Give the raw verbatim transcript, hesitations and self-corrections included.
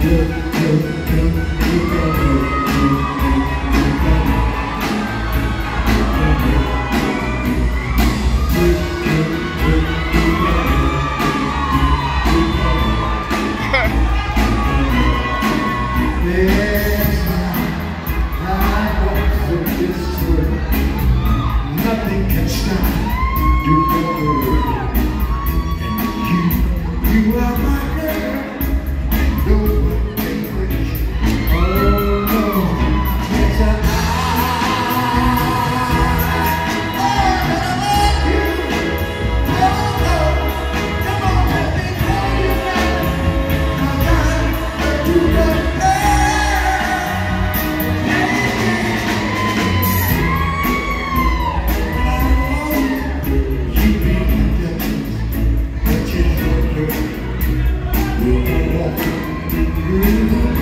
Nothing can stop you forever. And you, you are my girl, and no one can break. Oh no, yes I, I love you. Oh no, come on, let me tell you now, 'cause I'm the true love. We'll walk through